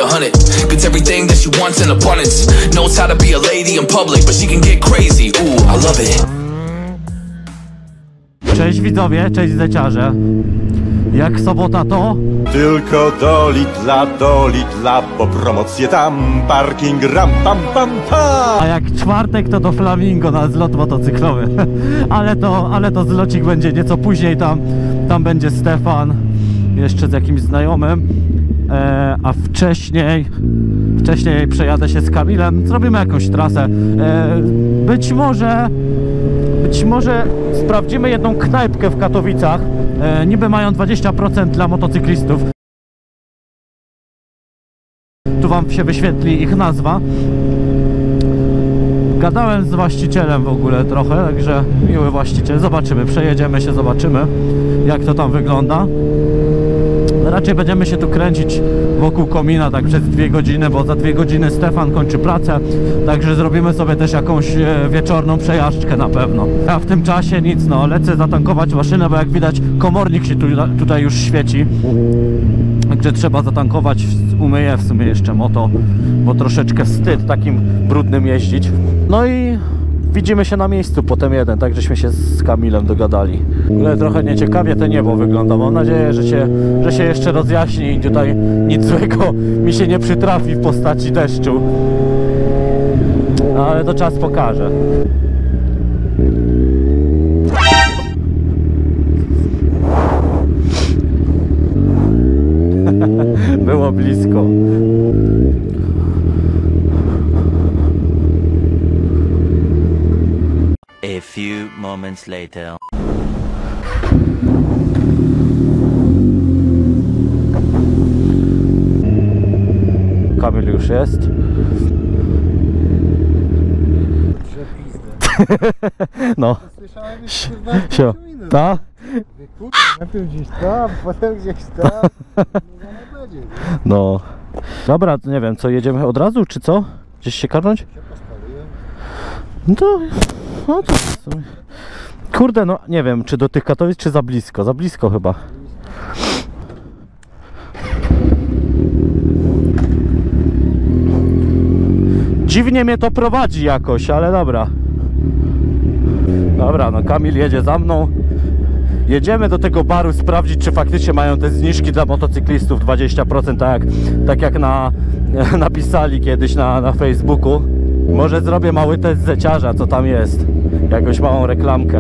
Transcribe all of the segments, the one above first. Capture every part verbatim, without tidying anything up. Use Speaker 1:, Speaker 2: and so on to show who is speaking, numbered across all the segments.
Speaker 1: a hundred. Gets everything that she wants in abundance. Knows how to be a lady in public, but she can get crazy. Ooh, I love it.
Speaker 2: Cześć widzowie, cześć zeciarze. Jak sobota to?
Speaker 3: Tylko do Lidla, do Lidla, po promocję tam, parking ram pam pam pam.
Speaker 2: A jak czwartek to do Flamingo na zlot motocyklowy. ale to, ale to zlocik będzie nieco później, tam, tam będzie Stefan, jeszcze z jakimś znajomym. E, a wcześniej, wcześniej przejadę się z Kamilem, zrobimy jakąś trasę. E, być może, być może sprawdzimy jedną knajpkę w Katowicach. E, niby mają dwadzieścia procent dla motocyklistów. Tu wam się wyświetli ich nazwa. Gadałem z właścicielem w ogóle trochę, także miły właściciel. Zobaczymy, przejedziemy się, zobaczymy jak to tam wygląda. Raczej będziemy się tu kręcić wokół komina tak przez dwie godziny, bo za dwie godziny Stefan kończy pracę. Także zrobimy sobie też jakąś wieczorną przejażdżkę na pewno. A w tym czasie nic, no lecę zatankować maszynę, bo jak widać komornik się tu, tutaj już świeci. Także trzeba zatankować, umyję w sumie jeszcze moto, bo troszeczkę wstyd takim brudnym jeździć. No i widzimy się na miejscu potem jeden, tak żeśmy się z Kamilem dogadali. Ale trochę nieciekawie to niebo wygląda. Mam nadzieję, że się, że się jeszcze rozjaśni i tutaj nic złego mi się nie przytrafi w postaci deszczu. Ale to czas pokaże. Było blisko.
Speaker 4: A few moments later.
Speaker 2: Kamil już jest. No.
Speaker 5: Słyszałem już
Speaker 2: Sio. Ta?
Speaker 5: kurwa, najpierw gdzieś tam, potem gdzieś tam.
Speaker 2: No. Dobra, nie wiem, co, jedziemy od razu, czy co? Gdzieś się karnąć? No to... No to w sumie... Kurde, no nie wiem, czy do tych Katowic, czy za blisko. Za blisko chyba. Dziwnie mnie to prowadzi jakoś, ale dobra. Dobra, no Kamil jedzie za mną. Jedziemy do tego baru sprawdzić, czy faktycznie mają te zniżki dla motocyklistów dwadzieścia procent, tak jak, tak jak na, napisali kiedyś na, na Facebooku. Może zrobię mały test zeciarza, co tam jest. Jakąś małą reklamkę.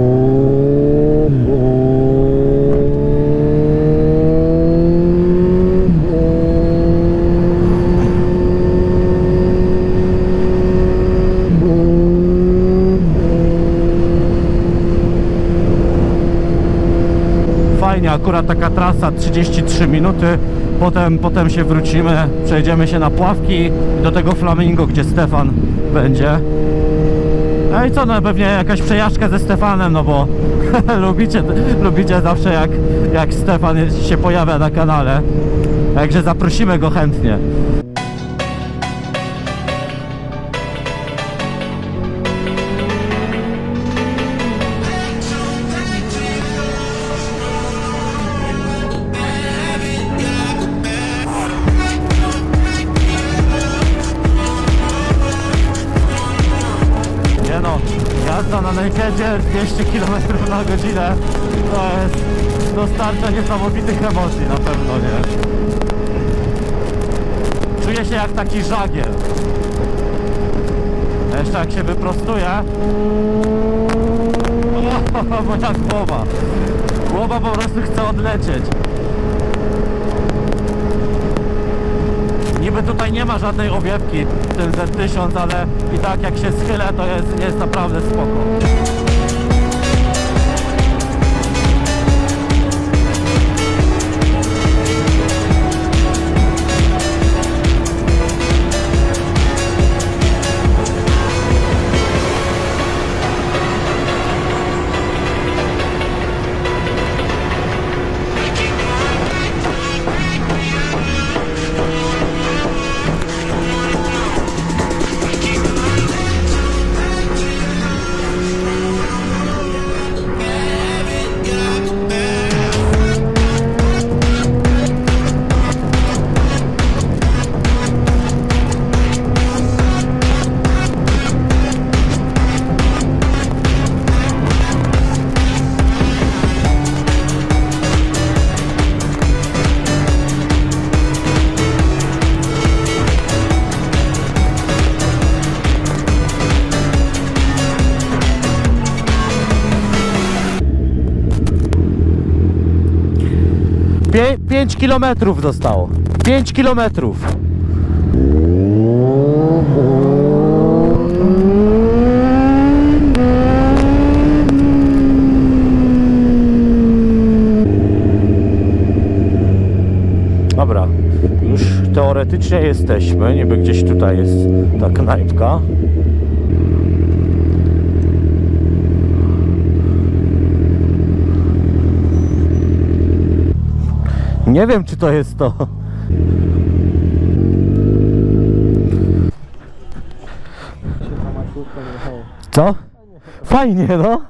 Speaker 2: Fajnie, akurat taka trasa trzydzieści trzy minuty. Potem, potem się wrócimy, przejdziemy się na Pławki i do tego Flamingo, gdzie Stefan będzie. No i co, no pewnie jakaś przejażdżka ze Stefanem, no bo lubicie, lubicie zawsze jak, jak Stefan się pojawia na kanale. Także zaprosimy go chętnie. Jazda na nakedzie dwieście kilometrów na godzinę to jest, dostarcza niesamowitych emocji na pewno, nie? Czuję się jak taki żagiel. Jeszcze jak się wyprostuje. O, moja głowa. Głowa po prostu chce odlecieć. Niby tutaj nie ma żadnej owiewki w tym Z tysiąc, ale i tak jak się schylę, to jest, jest naprawdę spoko. pięć kilometrów zostało. pięć kilometrów. Dobra, już teoretycznie jesteśmy, niby gdzieś tutaj jest ta knajpka. Nie wiem, czy to jest to. Co? Fajnie, no.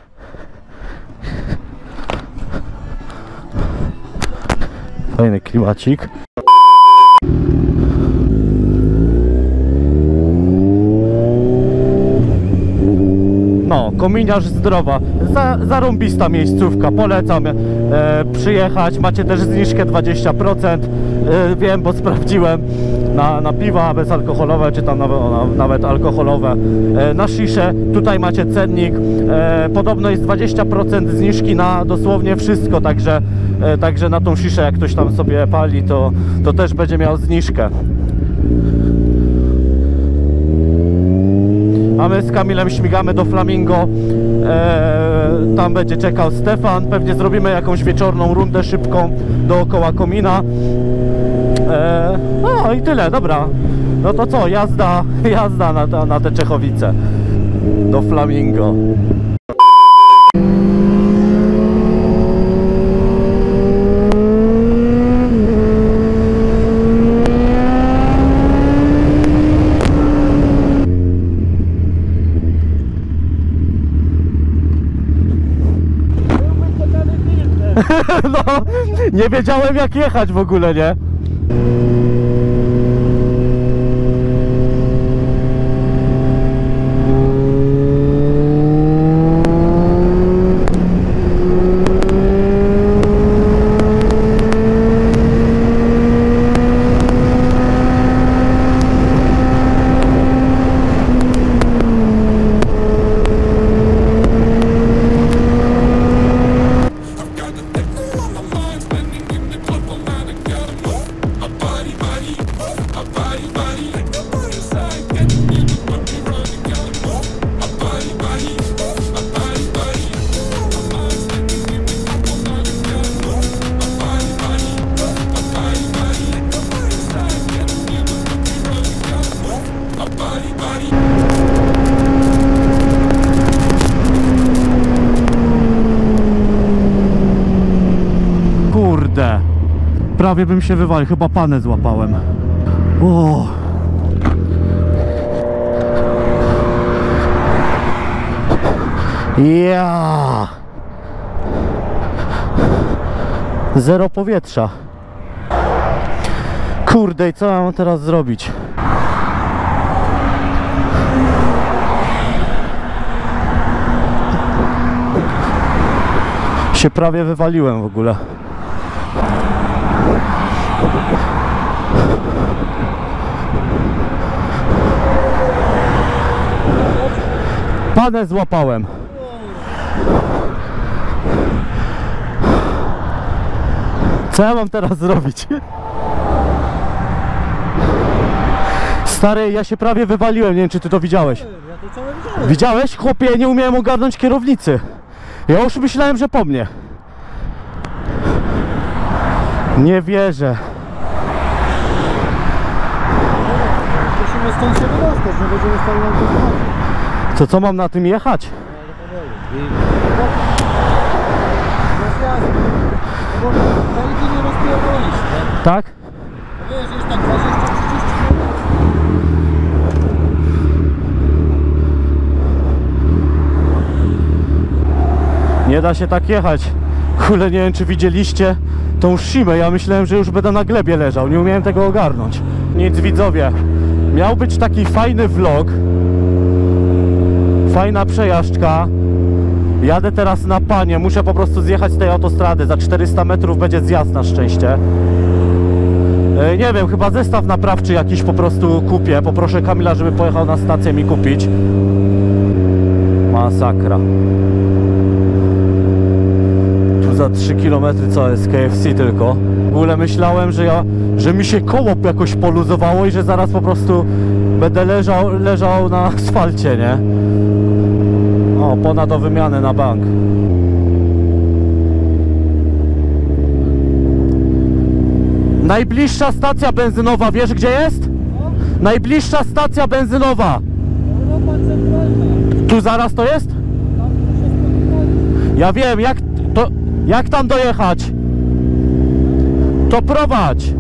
Speaker 2: Fajny klimacik. No, kominiarz zdrowa, Za, zarąbista miejscówka, polecam e, przyjechać, macie też zniżkę dwadzieścia procent, e, wiem, bo sprawdziłem, na, na piwa bezalkoholowe, czy tam nawet, o, nawet alkoholowe, e, na sziszę, tutaj macie cennik, e, podobno jest dwadzieścia procent zniżki na dosłownie wszystko, także, e, także na tą sziszę, jak ktoś tam sobie pali, to, to też będzie miał zniżkę. A my z Kamilem śmigamy do Flamingo, eee, tam będzie czekał Stefan, pewnie zrobimy jakąś wieczorną rundę szybką dookoła komina. Eee, no i tyle, dobra. No to co, jazda, jazda na, na te Czechowice do Flamingo. No, nie wiedziałem jak jechać w ogóle, nie? Kurde, prawie bym się wywalił, chyba panę złapałem. O. Ja. Zero powietrza. Kurde, i co ja mam teraz zrobić? Się prawie wywaliłem w ogóle. Panę złapałem. Co ja mam teraz zrobić? Stary, ja się prawie wywaliłem, nie wiem czy ty to widziałeś.
Speaker 5: Ja to całe widziałem.
Speaker 2: Widziałeś? Chłopie, ja nie umiałem ogarnąć kierownicy. Ja już myślałem, że po mnie. Nie wierzę.
Speaker 5: Musimy stąd się wydostać, nie będziemy stali na autostradzie.
Speaker 2: To co mam na tym jechać?
Speaker 5: Bo daleki nie rozpierdolisz, nie?
Speaker 2: Tak?
Speaker 5: Wiesz, jest tak dwadzieścia trzydzieści kilometrów.
Speaker 2: Nie da się tak jechać. Kule, nie wiem czy widzieliście tą szimę. Ja myślałem, że już będę na glebie leżał. Nie umiałem tego ogarnąć. Nic, widzowie. Miał być taki fajny vlog. Fajna przejażdżka. Jadę teraz na Panie. Muszę po prostu zjechać z tej autostrady. Za czterysta metrów będzie zjazd na szczęście. E, nie wiem, chyba zestaw naprawczy jakiś po prostu kupię. Poproszę Kamila, żeby pojechał na stację mi kupić. Masakra. Tu Za trzy kilometry co jest K F C tylko. W ogóle myślałem, że ja, że mi się koło jakoś poluzowało i że zaraz po prostu będę leżał, leżał na asfalcie, nie? O, ponad o wymianę na bank. Najbliższa stacja benzynowa, wiesz gdzie jest? Najbliższa stacja benzynowa. Tu zaraz to jest? Ja wiem, jak to, jak tam dojechać? To prowadź.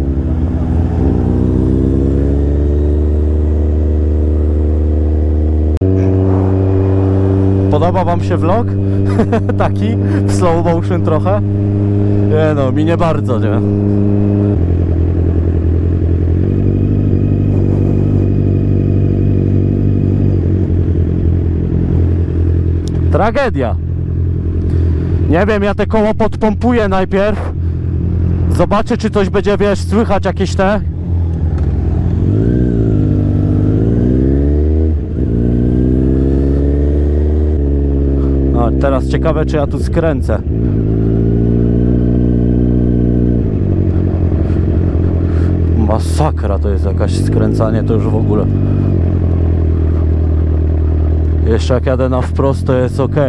Speaker 2: Podoba wam się vlog? Taki w slow motion trochę? Nie no, mi nie bardzo, nie? Tragedia. Nie wiem, ja te koło podpompuję najpierw. Zobaczę, czy coś będzie, wiesz, słychać jakieś te. A teraz ciekawe, czy ja tu skręcę. Masakra to jest jakaś skręcanie, to już w ogóle. Jeszcze jak jadę na wprost, to jest ok.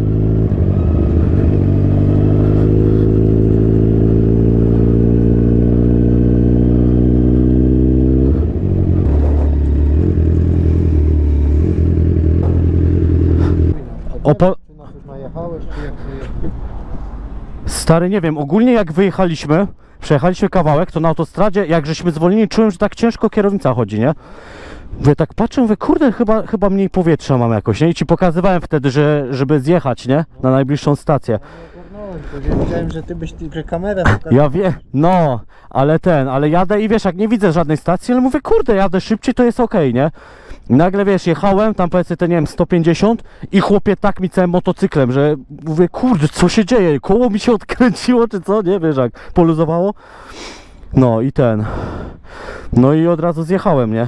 Speaker 2: Opo...
Speaker 5: Czy nas już najechałeś, czy jak wyjechałeś?
Speaker 2: Stary, nie wiem, ogólnie jak wyjechaliśmy, przejechaliśmy kawałek, to na autostradzie, jak żeśmy zwolnili, czułem, że tak ciężko kierownica chodzi, nie? Mówię, tak patrzę, mówię, kurde, chyba, chyba mniej powietrza mam jakoś, nie? I ci pokazywałem wtedy, że, żeby zjechać, nie? Na najbliższą stację.
Speaker 5: Ja wiedziałem, że ty byś tylko kamerę pokazał.
Speaker 2: Ja wiem, no, ale ten, ale jadę i wiesz, jak nie widzę żadnej stacji, ale mówię, kurde, jadę szybciej, to jest okej, nie? I nagle, wiesz, jechałem, tam powiedzmy te, nie wiem, sto pięćdziesiąt i chłopie tak mi całym motocyklem, że mówię, kurde, co się dzieje? Koło mi się odkręciło, czy co? Nie, wiesz, jak poluzowało. No i ten, no i od razu zjechałem, nie?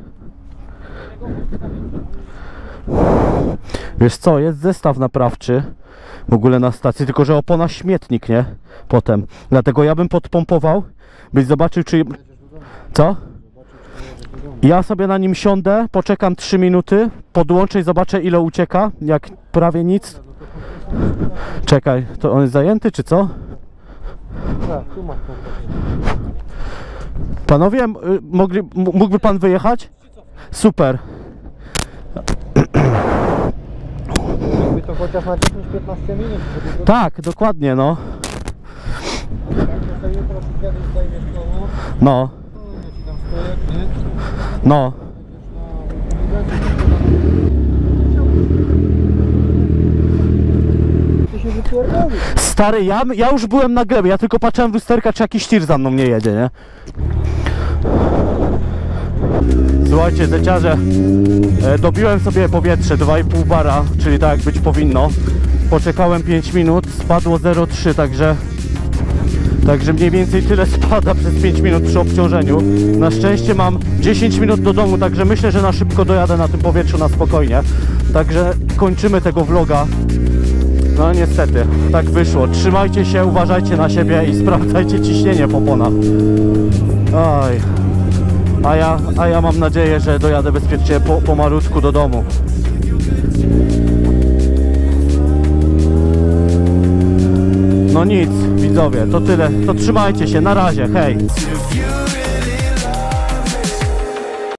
Speaker 2: Wiesz co, jest zestaw naprawczy w ogóle na stacji, tylko że opona śmietnik, nie? Potem, dlatego ja bym podpompował, byś zobaczył, czy... Co? Ja sobie na nim siądę, poczekam trzy minuty, podłączę i zobaczę, ile ucieka, jak prawie nic. Czekaj, to on jest zajęty, czy co?
Speaker 5: Tak, tu masz to.
Speaker 2: Panowie, mogli, mógłby pan wyjechać? Super.
Speaker 5: Jakby to chociaż na dziesięć piętnaście minut. Żeby to...
Speaker 2: Tak, dokładnie, no.
Speaker 5: Jak to sobie jutro kiedyś zajmiesz koło,
Speaker 2: No,
Speaker 5: to ja ci dam stojek, nie?
Speaker 2: no.
Speaker 5: Ty się wypierdolisz.
Speaker 2: Stary, ja, ja już byłem na glebie, ja tylko patrzyłem w lusterka, czy jakiś tir za mną nie jedzie, nie? Słuchajcie, zeciarze, e, dobiłem sobie powietrze dwa i pół bara, czyli tak jak być powinno. Poczekałem pięć minut, spadło zero przecinek trzy, także Także mniej więcej tyle spada przez pięć minut przy obciążeniu. Na szczęście mam dziesięć minut do domu, także myślę, że na szybko dojadę na tym powietrzu na spokojnie. Także kończymy tego vloga. No niestety, tak wyszło. Trzymajcie się, uważajcie na siebie i sprawdzajcie ciśnienie w oponach. Oj. A ja, a ja mam nadzieję, że dojadę bezpiecznie po, pomalutku do domu. No nic, widzowie, to tyle. To trzymajcie się, na razie, hej!